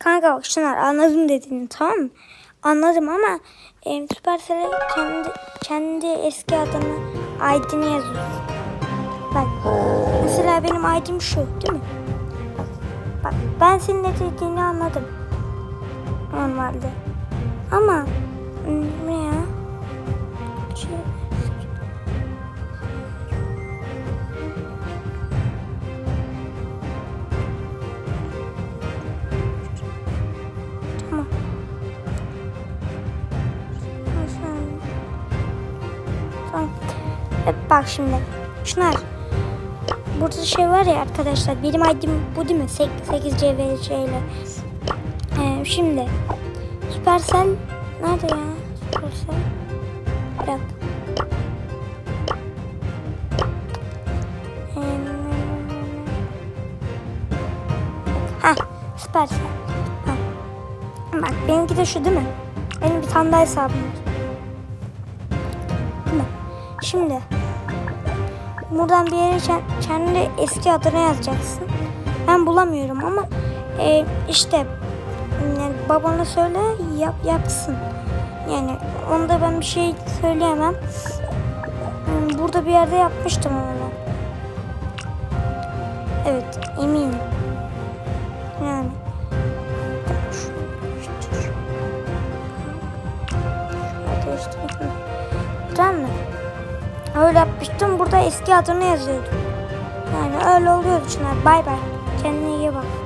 Kanka bak Çınar, anladım dediğini, tamam mı? Anladım ama Supercell'e kendi eski adını, ID'ni yazıyorsun. Bak mesela benim ID'm şu değil mi? Bak ben senin ne dediğini anladım normalde. Ama ne ya? Tamam. Tamam. Bak şimdi. Çınar. Burada şey var ya arkadaşlar. Benim ID'm bu değil mi? 8CVC ile. Şimdi. Supercell. Nerede ya? Supercell. Bırak. Supercell. Bak benimki de şu değil mi? Benim bir tane daha hesabım var. Değil mi? Şimdi buradan bir yere kendi eski adını yazacaksın. Ben bulamıyorum ama işte yani babana söyle yapsın. Yani onda ben bir şey söyleyemem. Burada bir yerde yapmıştım onu. Evet, eminim. Yani tamam mı? Öyle yapmıştım. Burada eski adını yazıyordum. Yani öyle oluyordu Çınar. Bay bay. Kendine iyi bak.